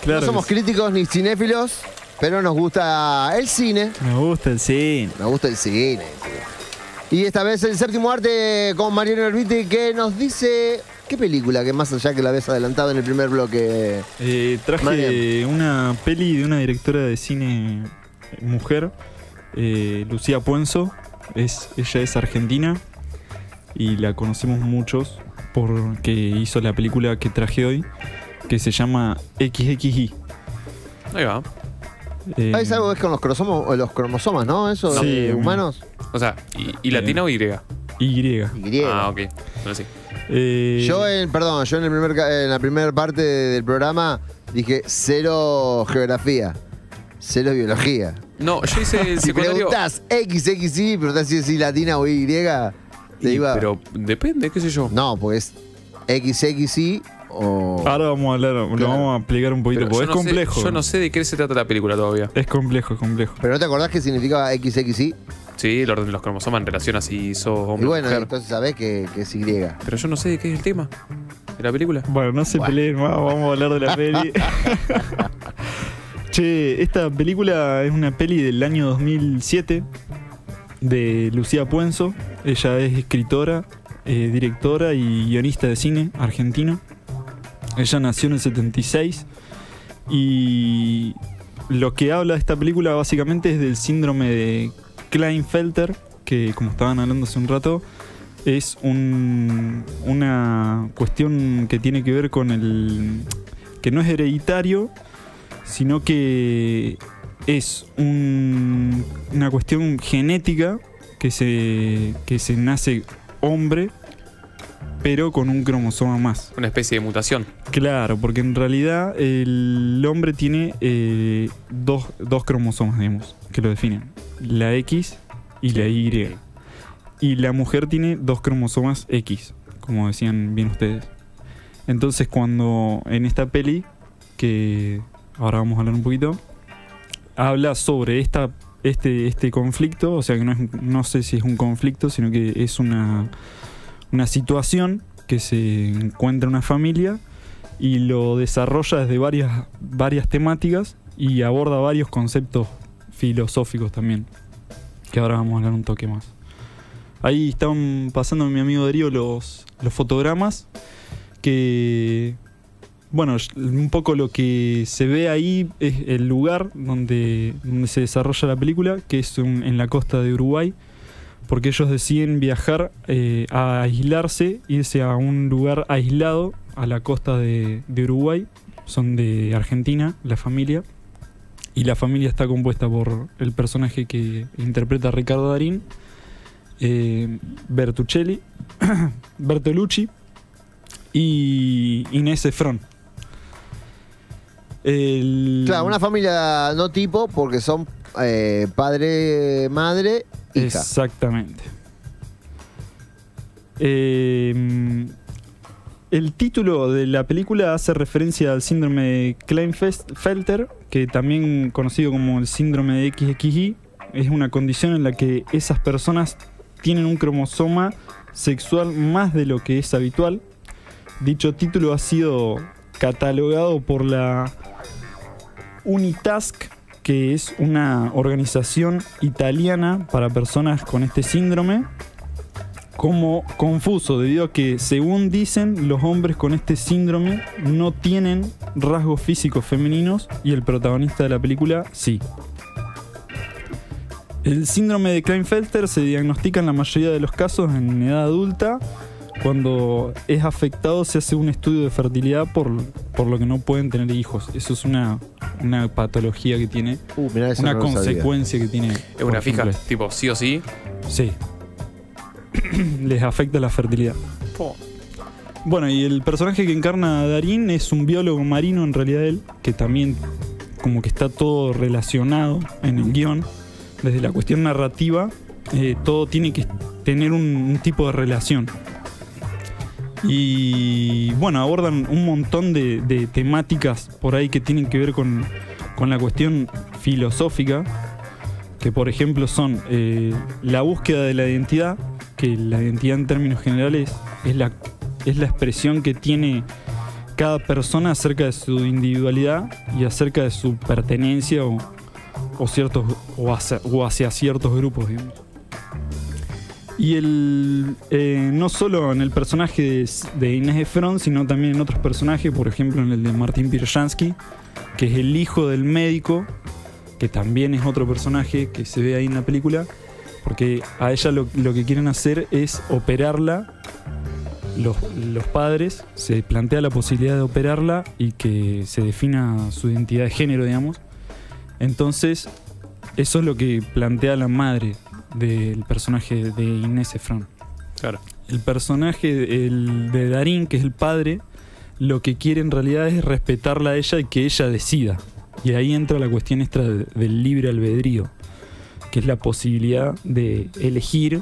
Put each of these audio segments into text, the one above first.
Claro no somos críticos ni cinéfilos, pero nos gusta el cine. Me gusta el cine. Nos gusta el cine. Y esta vez el séptimo arte con Mariano Herbiti, que nos dice... ¿Qué película? Que más allá que la habías adelantado en el primer bloque. Traje Mariano. una peli de una directora de cine mujer, Lucía Puenzo. Ella es argentina y la conocemos muchos porque hizo la película que traje hoy, que se llama XXI. Ahí va. ¿Es algo que es con los cromosomas, ¿no? Eso, Sí, de humanos. O sea, ¿y latina o Y? Y. Ah, ok. Bueno, sí. Yo en la primera parte del programa dije 0 geografía, 0 biología. No, yo hice el Si secundario. preguntás XXI, preguntás si es latina o Y, te iba... Pero depende, qué sé yo. No, porque es XXI o... Ahora vamos a hablar, lo vamos a explicar un poquito, Pero porque yo es no sé- complejo. yo no sé de qué se trata la película todavía. Es complejo. ¿Pero no te acordás qué significaba XXI? Sí, los cromosomas en relación a si sos hombre Y o bueno, mujer. entonces sabés que es Y. Pero yo no sé de qué es el tema de la película. Bueno, no se peleen más, vamos a hablar de la peli. Che, esta película es una peli del año 2007 de Lucía Puenzo. Ella es escritora, directora y guionista de cine argentino. Ella nació en el 76 y lo que habla de esta película básicamente es del síndrome de Klinefelter, que como estaban hablando hace un rato, es una cuestión que tiene que ver con que no es hereditario, sino que es una cuestión genética que se nace hombre, pero con un cromosoma más. Una especie de mutación. Claro, porque en realidad el hombre tiene dos cromosomas, digamos, que lo definen. La X y la Y. Y la mujer tiene 2 cromosomas X, como decían bien ustedes. Entonces cuando en esta peli, que ahora vamos a hablar un poquito, habla sobre este conflicto, o sea que no sé si es un conflicto, sino que es una situación que se encuentra una familia y lo desarrolla desde varias temáticas y aborda varios conceptos filosóficos también, que ahora vamos a hablar un toque más. Ahí están pasando mi amigo Darío los fotogramas, que bueno, un poco lo que se ve ahí es el lugar donde se desarrolla la película, que es en la costa de Uruguay, porque ellos deciden viajar a aislarse, irse a un lugar aislado a la costa de Uruguay. Son de Argentina, la familia, y la familia está compuesta por el personaje que interpreta Ricardo Darín, Bertolucci y Inés Efron. Claro, una familia no tipo porque son padre, madre, hija. Exactamente. El título de la película hace referencia al síndrome de Klinefelter, que también conocido como el síndrome de XXI. Es una condición en la que esas personas tienen un cromosoma sexual más de lo que es habitual. Dicho título ha sido catalogado por la Unitask, que es una organización italiana para personas con este síndrome, como confuso, debido a que, según dicen, los hombres con este síndrome no tienen rasgos físicos femeninos y el protagonista de la película sí. El síndrome de Klinefelter se diagnostica en la mayoría de los casos en edad adulta. Cuando es afectado se hace un estudio de fertilidad por lo que no pueden tener hijos. Eso es una patología que tiene, Mirá, eso una no lo sabía. consecuencia que tiene. Es una fija, tipo sí o sí. Sí. Les afecta la fertilidad. Po. Bueno, y el personaje que encarna a Darín es un biólogo marino, en realidad él, que también como que está todo relacionado en el guión. Desde la cuestión narrativa, todo tiene que tener un tipo de relación. Y bueno, abordan un montón de temáticas por ahí que tienen que ver con la cuestión filosófica, que por ejemplo son la búsqueda de la identidad, que la identidad en términos generales es la expresión que tiene cada persona acerca de su individualidad y acerca de su pertenencia o hacia ciertos grupos, digamos. Y no solo en el personaje de Inés Efron, sino también en otros personajes, por ejemplo en el de Martín Pierzhansky, que es el hijo del médico, que también es otro personaje que se ve ahí en la película, porque a ella lo que quieren hacer es operarla. Los padres, se plantea la posibilidad de operarla y que se defina su identidad de género, digamos. Entonces, eso es lo que plantea la madre del personaje de Inés Efron. Claro. El personaje de Darín, que es el padre, lo que quiere en realidad es respetarla a ella y que ella decida. Y ahí entra la cuestión esta del libre albedrío, que es la posibilidad de elegir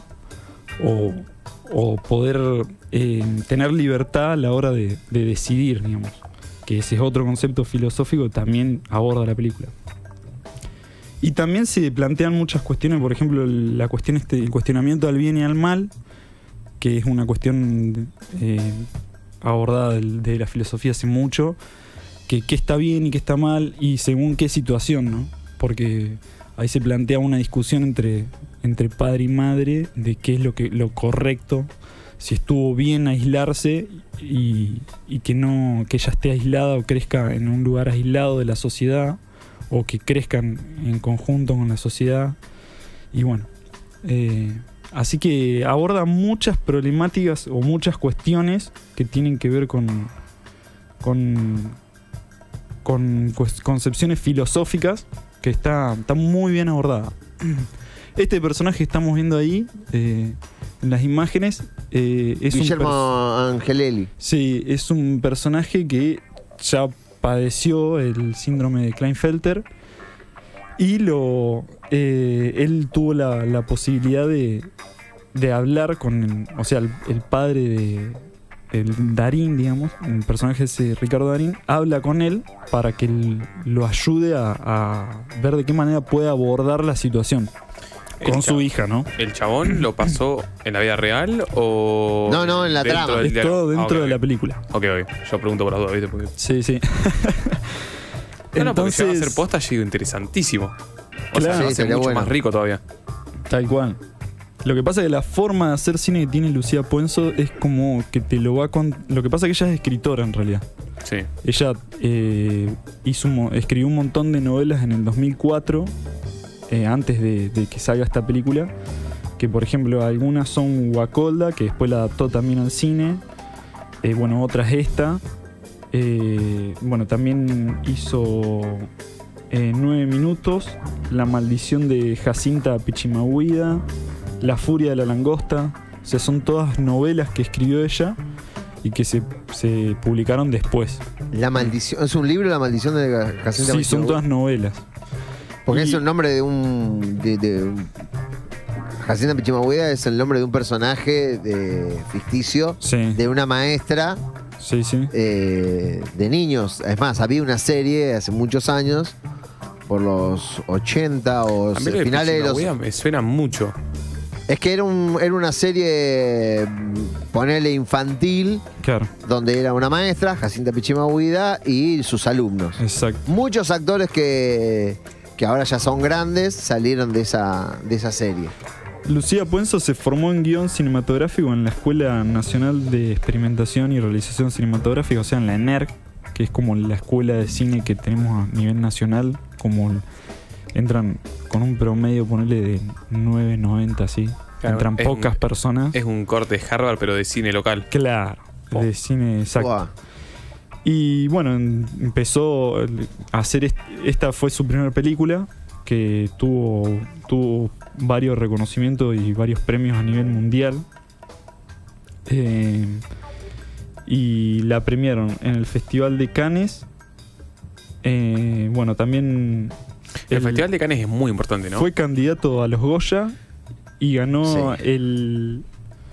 o poder tener libertad a la hora de decidir, digamos. Que ese es otro concepto filosófico que también aborda la película. Y también se plantean muchas cuestiones, por ejemplo, el cuestionamiento al bien y al mal, que es una cuestión abordada de la filosofía hace mucho, que qué está bien y qué está mal y según qué situación, ¿no? Porque ahí se plantea una discusión entre padre y madre de qué es lo correcto, si estuvo bien aislarse y que ella esté aislada o crezca en un lugar aislado de la sociedad, o que crezcan en conjunto con la sociedad. Y bueno, así que aborda muchas problemáticas o muchas cuestiones que tienen que ver con concepciones filosóficas, que está muy bien abordada. Este personaje que estamos viendo ahí en las imágenes es Guillermo Angelelli. Sí, es un personaje que ya padeció el síndrome de Klinefelter y él tuvo la posibilidad de hablar con el padre del Darín, digamos, el personaje ese, Ricardo Darín, habla con él para que él lo ayude a ver de qué manera puede abordar la situación con su hija, ¿no? ¿El chabón lo pasó en la vida real o...? No, en la trama. Es todo dentro de la película. Ok. Yo pregunto por las dudas, ¿viste? Porque... Sí. Porque si va a hacer posta, ha sido interesantísimo. O sea, va a ser mucho más rico todavía. Tal cual. Lo que pasa es que la forma de hacer cine que tiene Lucía Puenzo es como que te lo va con... Lo que pasa es que ella es escritora en realidad. Sí. Ella escribió un montón de novelas en el 2004, antes de que salga esta película, que por ejemplo algunas son Guacolda, que después la adaptó también al cine, otras esta, también hizo 9 minutos, La maldición de Jacinta Pichimahuida, La furia de la langosta. O sea, son todas novelas que escribió ella y que se publicaron después. La maldición, ¿es un libro, La maldición de Jacinta Pichimahuida? Sí, son todas novelas. Porque es el nombre de Jacinta Pichimahuida es el nombre de un personaje ficticio, sí, de una maestra, sí, de niños. Es más, había una serie hace muchos años, por los 80 o finales de los... Me suena mucho. Es que era una serie, ponele, infantil, claro, donde era una maestra, Jacinta Pichimahuida, y sus alumnos. Exacto. Muchos actores que ahora ya son grandes salieron de esa serie. Lucía Puenzo se formó en guión cinematográfico en la Escuela Nacional de Experimentación y Realización Cinematográfica, o sea, en la ENERC, que es como la escuela de cine que tenemos a nivel nacional, como entran con un promedio, ponele, de 9.90, así. Claro, entran pocas personas. Es un corte de Harvard, pero de cine local. Claro, de cine exacto. Wow. Y bueno, empezó a hacer... Esta fue su primera película, que tuvo varios reconocimientos y varios premios a nivel mundial. Y la premiaron en el Festival de Cannes. También... El Festival de Cannes es muy importante, ¿no? Fue candidato a los Goya y ganó el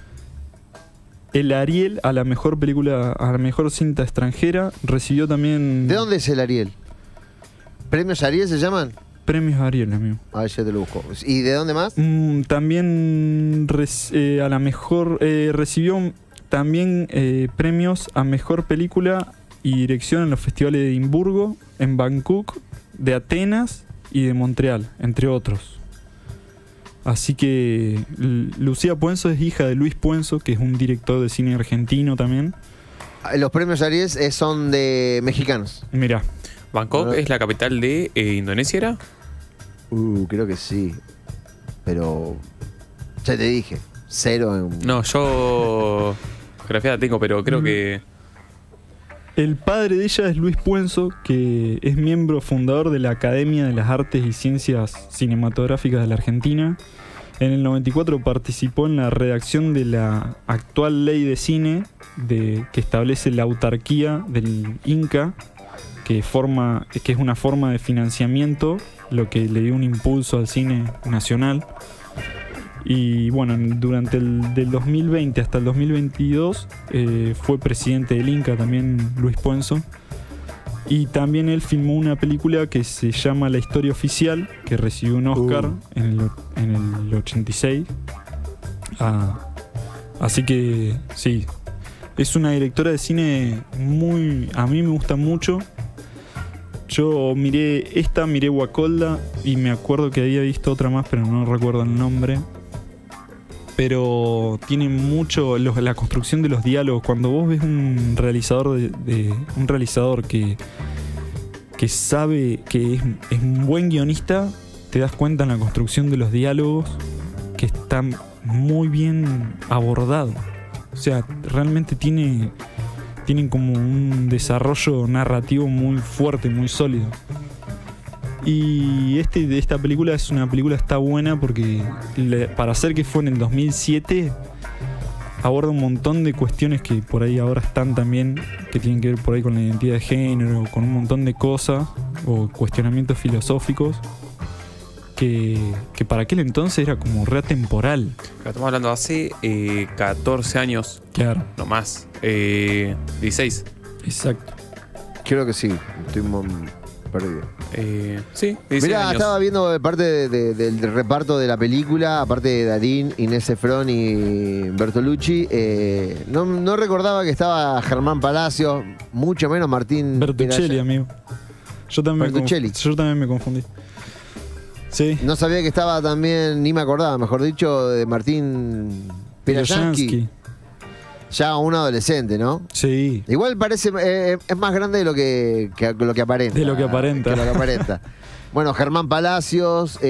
Ariel a la mejor película, a la mejor cinta extranjera. Recibió también... ¿De dónde es el Ariel? ¿Premios Ariel se llaman? Premios Ariel, amigo. A ver, ya te lo busco. ¿Y de dónde más? También a la mejor... recibió también premios a mejor película y dirección en los festivales de Edimburgo, en Bangkok, de Atenas y de Montreal, entre otros. Así que Lucía Puenzo es hija de Luis Puenzo, que es un director de cine argentino también. Los premios Aries son de mexicanos. Mirá. ¿Bangkok es la capital de Indonesia, era? Creo que sí. Pero ya te dije, 0 en... No, yo geografía la tengo, pero creo que... El padre de ella es Luis Puenzo, que es miembro fundador de la Academia de las Artes y Ciencias Cinematográficas de la Argentina. En el 94 participó en la redacción de la actual ley de cine que establece la autarquía del Inca, que es una forma de financiamiento, lo que le dio un impulso al cine nacional. Y bueno, durante del 2020 hasta el 2022 fue presidente del Inca también Luis Puenzo. Y también él filmó una película que se llama La Historia Oficial, que recibió un Oscar en el 86. Así que sí, es una directora de cine a mí me gusta mucho. Yo miré Guacolda y me acuerdo que había visto otra más, pero no recuerdo el nombre. Pero tiene mucho la construcción de los diálogos. Cuando vos ves un realizador un realizador que sabe que es un buen guionista, te das cuenta en la construcción de los diálogos que está muy bien abordado. O sea, realmente tienen como un desarrollo narrativo muy fuerte, muy sólido. Y esta película está buena porque para hacer que fue en el 2007 aborda un montón de cuestiones que por ahí ahora están también, que tienen que ver por ahí con la identidad de género, con un montón de cosas o cuestionamientos filosóficos que para aquel entonces era como re atemporal. Estamos hablando hace 14 años. Claro. No más. 16. Exacto. Creo que sí, estoy perdido. Sí, 16 Mirá, años. estaba viendo parte del reparto de la película, aparte de Darín, Inés Efron y Bertolucci. No recordaba que estaba Germán Palacios, mucho menos Martín Bertuccelli, Piraya. amigo. Yo también me confundí. Sí. No sabía que estaba también, ni me acordaba, mejor dicho, de Martín Pirayansky. Ya un adolescente, ¿no? Sí. Igual parece, es más grande de lo que aparenta. De lo que aparenta. Bueno, Germán Palacios,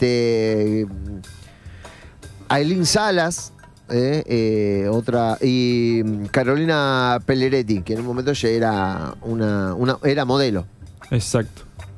Ailín Salas, otra, y Carolina Pelleretti, que en un momento ya era era modelo. Exacto.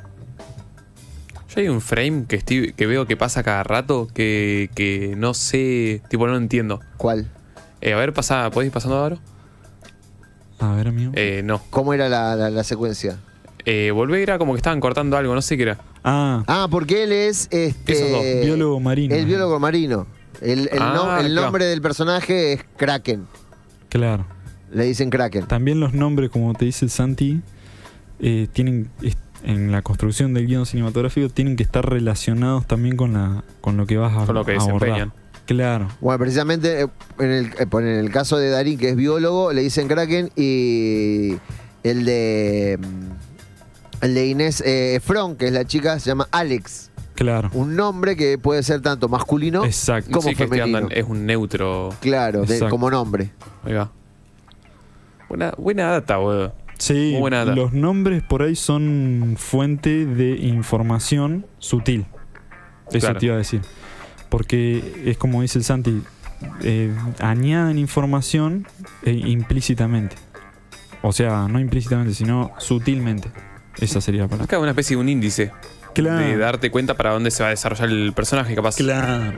Yo hay un frame que veo que pasa cada rato que no sé, tipo no entiendo. ¿Cuál? A ver, ¿podés ir pasando ahora? A ver, amigo. No. ¿Cómo era la secuencia? Volver era como que estaban cortando algo, no sé qué era. Porque él es Esos dos. Biólogo marino. El biólogo marino. El nombre del personaje es Kraken. Claro. Le dicen Kraken. También los nombres, como te dice el Santi, tienen en la construcción del guión cinematográfico tienen que estar relacionados también con lo que vas a con lo que desempeñan. Claro. Bueno, precisamente en el caso de Darín, que es biólogo, le dicen Kraken, y el de Inés Efron, que es la chica, se llama Alex. Claro. Un nombre que puede ser tanto masculino como sí, femenino. Es un neutro. Claro, como nombre. Ahí va. Buena data, boludo. Sí, muy buena data. Los nombres por ahí son fuente de información sutil. Eso Claro. te iba a decir. Porque es como dice el Santi, añaden información implícitamente. O sea, no implícitamente, sino sutilmente. Esa sería la palabra. Acá es una especie de un índice. Claro. De darte cuenta para dónde se va a desarrollar el personaje, capaz. Claro.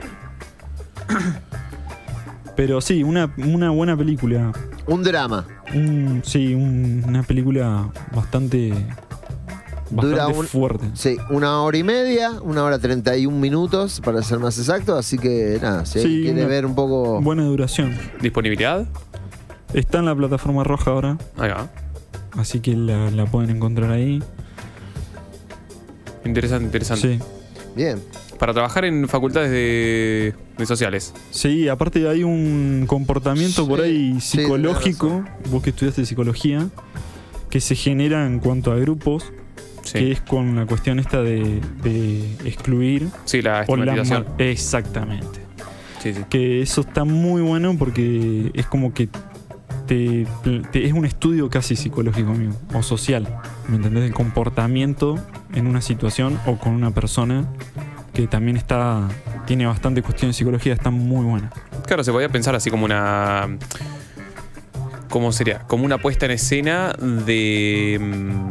Pero sí, una buena película. Un drama. Una película bastante fuerte. Sí, 1 hora y media, 1 hora 31 minutos, para ser más exacto. Así que nada, si alguien quiere ver un poco. Buena duración. ¿Disponibilidad? Está en la plataforma roja ahora. Ahí va. Así que la pueden encontrar ahí. Interesante. Sí. Bien. Para trabajar en facultades de sociales. Sí, aparte hay un comportamiento por ahí psicológico, vos que estudiaste psicología, que se genera en cuanto a grupos, Sí. que es con la cuestión esta de excluir Sí, la o la estigmatización. exactamente. Sí, sí. Que eso está muy bueno porque es como que es un estudio casi psicológico mío, o social, ¿me entendés? El comportamiento en una situación o con una persona que también tiene bastante cuestión de psicología, está muy buena. Claro, se podía pensar así como una... ¿Cómo sería? Como una puesta en escena de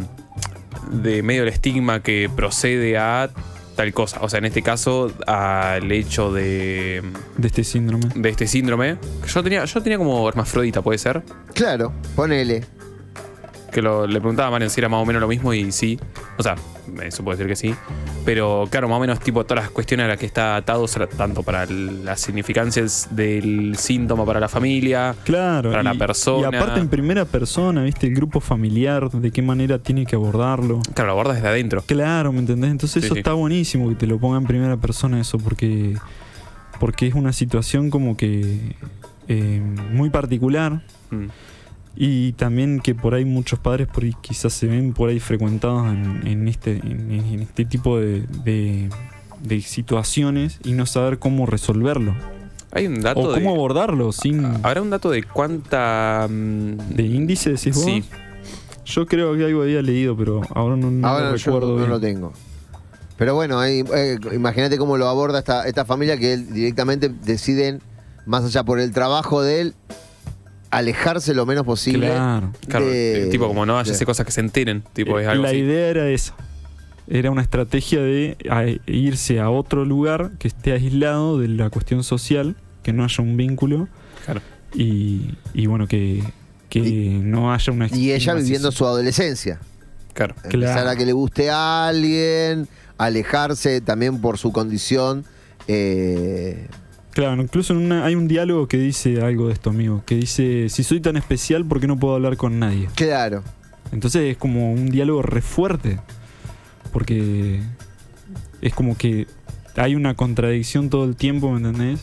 medio el estigma que procede a tal cosa. O sea, en este caso, al hecho de De este síndrome. Yo tenía como hermafrodita, ¿puede ser? Claro, ponele. Que le preguntaba a Marian si era más o menos lo mismo y sí. O sea, eso puede ser que sí. Pero claro, más o menos tipo todas las cuestiones a las que está atado, tanto para las significancias del síntoma para la familia, Claro. para la persona. Y aparte en primera persona, ¿viste? El grupo familiar, de qué manera tiene que abordarlo. Claro, lo abordas desde adentro. Claro, ¿me entendés? Entonces Sí, eso sí. está buenísimo que te lo ponga en primera persona eso, porque es una situación como que muy particular. Mm. Y también que por ahí muchos padres por ahí quizás se ven por ahí frecuentados en este tipo de situaciones y no saber cómo resolverlo. Hay un dato O cómo abordarlo sin... ¿Habrá un dato de cuánta... ¿De índice decís vos? Sí. Yo creo que algo había leído, pero ahora no Ahora lo yo recuerdo no bien. lo tengo. Pero bueno, imagínate cómo lo aborda esta familia, que él directamente deciden, más allá por el trabajo de él, alejarse lo menos posible. Claro. Claro, tipo como no vaya a de- hacer cosas que se enteren. Tipo, es algo La así. idea era esa. Era una estrategia de irse a otro lugar que esté aislado de la cuestión social, que no haya un vínculo Claro. y bueno, que no haya una Y ella estigmatización. viviendo su adolescencia. Claro. Empezar Claro. a que le guste a alguien, alejarse también por su condición. Claro, incluso hay un diálogo que dice algo de esto, amigo, que dice, si soy tan especial, ¿por qué no puedo hablar con nadie? Claro. Entonces es como un diálogo re fuerte, porque es como que hay una contradicción todo el tiempo, ¿me entendés?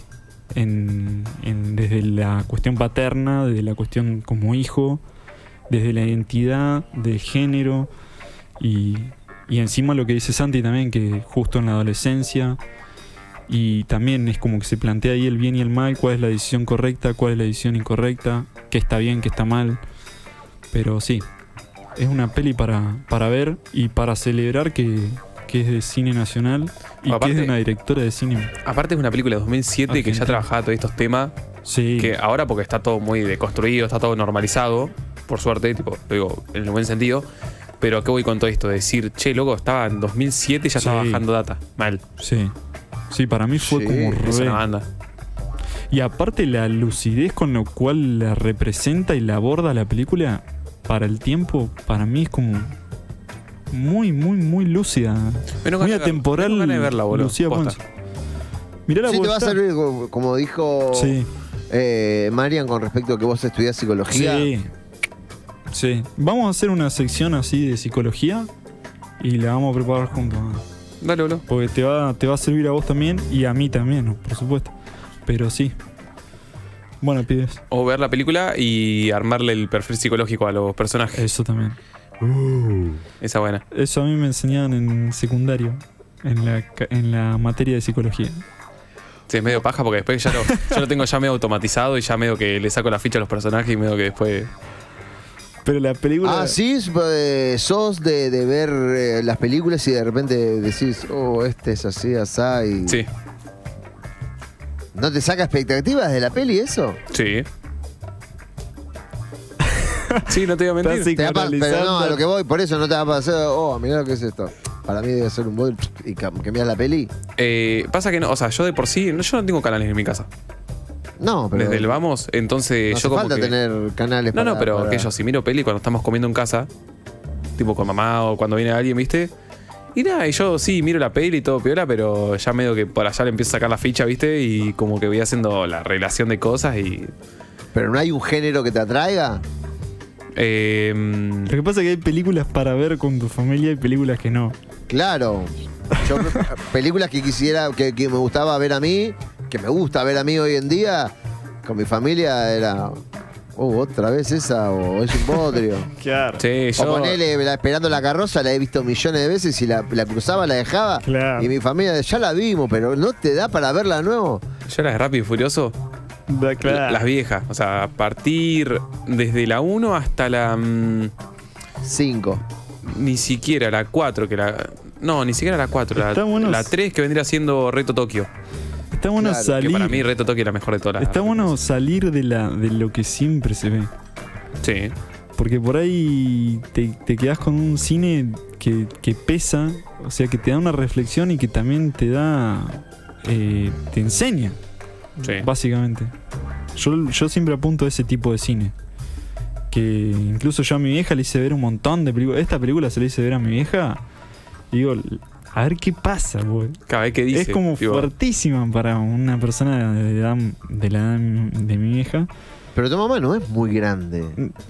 Desde la cuestión paterna, desde la cuestión como hijo, desde la identidad, del género, y encima lo que dice Santi también, que justo en la adolescencia, y también es como que se plantea ahí el bien y el mal, cuál es la decisión correcta, cuál es la decisión incorrecta, qué está bien, qué está mal. Pero sí, es una peli para ver y para celebrar que es de cine nacional y Aparte- que es de una directora de cine. Aparte es una película de 2007 que ya Argentina. trabajaba todos estos temas. Sí, Que ahora porque está todo muy deconstruido, está todo normalizado, por suerte, tipo, lo digo en el buen sentido. Pero ¿a qué voy con todo esto? Decir, che, loco, estaba en 2007 y ya estaba Sí. bajando data. Mal. sí. Sí, para mí fue Sí, como Es re. una banda. Y aparte la lucidez con lo cual la representa y la aborda la película para el tiempo, para mí es como muy, muy, muy lúcida. Menos Muy ganas de atemporal. menos ganas de verla, boludo. Lucía Posta. Ponce. Mirá la Sí, te va a posta. servir, como dijo Sí, Marian, con respecto a que vos estudiás psicología. sí. Sí. Vamos a hacer una sección así de psicología y la vamos a preparar juntos. Dale, boludo. Porque te va a servir a vos también y a mí también, ¿no? Por supuesto. Pero sí. Bueno, pibes. O ver la película y armarle el perfil psicológico a los personajes. Eso también. Esa buena. Eso a mí me enseñaban en secundario, en la materia de psicología. Sí, es medio paja porque después yo lo tengo ya medio automatizado y ya medio que le saco la ficha a los personajes y medio que después... Pero la película... Ah, sí, sos de ver las películas y de repente decís, oh, este es así, asá, y... Sí, ¿No te saca expectativas de la peli eso? sí. Sí, no te voy a mentir. Estás Te da pa- pero no, analizando. a lo que voy, por eso no te va a pasar, oh, mirá lo que es esto. Para mí debe ser un bot y que miras la peli. Pasa que no, o sea, yo de por sí, yo no tengo canales en mi casa. No, pero... Desde el vamos, entonces no hace yo como falta que... tener canales No, para... pero para- que yo, si miro peli cuando estamos comiendo en casa, tipo con mamá o cuando viene alguien, ¿viste? Y nada, y yo sí miro la peli y todo piola, pero ya medio que por allá le empiezo a sacar la ficha, ¿viste? Y como que voy haciendo la relación de cosas y... Pero no hay un género que te atraiga. Lo que pasa es que hay películas para ver con tu familia y películas que no. Claro. Yo, películas que quisiera, que me gustaba ver a mí, que me gusta ver a mí hoy en día, con mi familia era Otra vez esa, o es un bodrio. Claro. Sí, O yo. ponele Esperando la carroza, la he visto millones de veces y la cruzaba, la dejaba. Claro. Y mi familia, ya la vimos, pero ¿no te da para verla de nuevo? Yo las de Rápido y Furioso, Claro. las viejas. O sea, a partir desde la 1 hasta la. 5. Ni siquiera la 4, que la. No, ni siquiera la 4. Está bueno. La 3 que vendría siendo Reto Tokio. Está bueno Claro, que salir. Que para mí Reto Tokio es la mejor de todas las. Está bueno salir de lo que siempre se ve. Sí. Porque por ahí te quedás con un cine que pesa, o sea, que te da una reflexión y que también te da. Te enseña, Sí. básicamente. Yo siempre apunto a ese tipo de cine. Que incluso yo a mi vieja le hice ver un montón de películas. Esta película se la hice ver a mi vieja. Y digo, a ver qué pasa, güey. Cada vez que dice. Es como tipo, fuertísima para una persona de la edad de mi vieja. Pero tu mamá no es muy grande.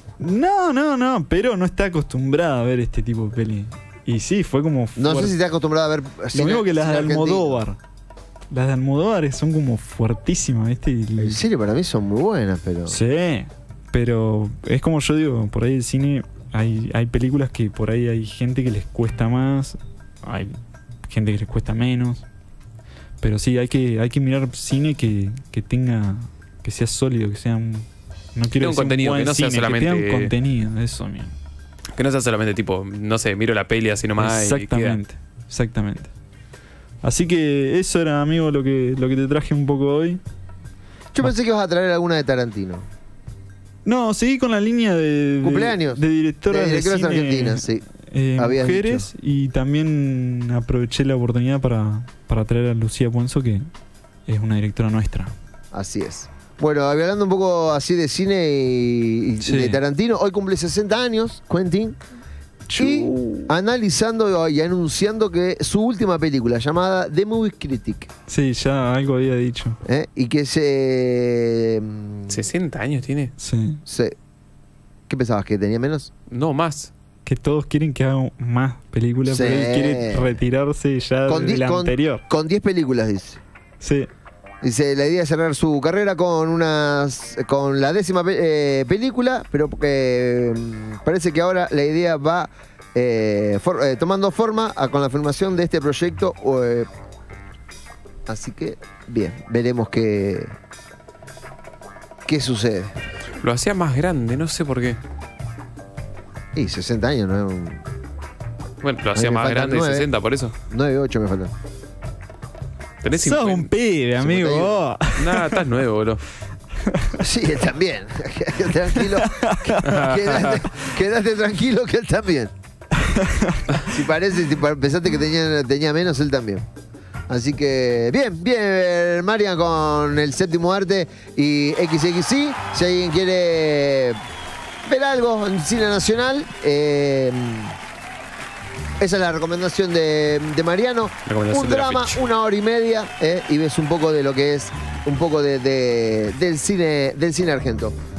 No, pero no está acostumbrada a ver este tipo de peli. Y sí, fue como No sé fuerte. si estás acostumbrado a ver. Lo mismo que las de cine argentino. Almodóvar. Las de Almodóvar son como fuertísimas, ¿viste? En serio, para mí son muy buenas, pero. Sí, pero es como yo digo, por ahí el cine hay películas que por ahí hay gente que les cuesta más, hay gente que les cuesta menos. Pero sí, hay que mirar cine que tenga, que sea sólido, que sea un, no quiero un decir contenido, buen que no sea cine, que tenga solamente- un contenido, eso mismo. Que no sea solamente tipo, no sé, miro la peli así nomás y Exactamente, exactamente. Así que eso era, amigo, lo que te traje un poco hoy. Yo pensé que ibas a traer alguna de Tarantino. No, seguí con la línea de Cumpleaños. de directoras De de directoras cine, argentinas, sí. Habías mujeres, y también aproveché la oportunidad para traer a Lucía Puenzo, que es una directora nuestra. Así es. Bueno, hablando un poco así de cine y Sí. de Tarantino, hoy cumple 60 años, Quentin. Y analizando y anunciando que su última película, llamada The Movie Critic, Sí, ya algo había dicho. y que se... 60 años tiene. Sí. ¿Qué pensabas? ¿Que tenía menos? No, más. Que todos quieren que haga más películas, Sí. pero él quiere retirarse ya de la anterior. Con 10 películas, dice. Sí. Dice, la idea es cerrar su carrera con la 10ª película, pero parece que ahora la idea va tomando forma con la filmación de este proyecto. Así que, bien, veremos qué sucede. Lo hacía más grande, no sé por qué. Y 60 años, ¿no? Bueno, lo A hacía mí me más faltan grande de 9. 60, por eso. 9, 8 me faltan. Tenés Sos 50. un pibe, amigo. 51. vos. Nada, estás nuevo, bro. Sí, él también. Tranquilo. Quédate tranquilo que él también. Si pensaste que tenía menos, él también. Así que, bien, Marian con el séptimo arte y XXI. Si alguien quiere ver algo en cine nacional, esa es la recomendación de Mariano. Recomendación Un de la drama, fecha. 1 hora y media, y ves un poco de lo que es un poco del cine argento.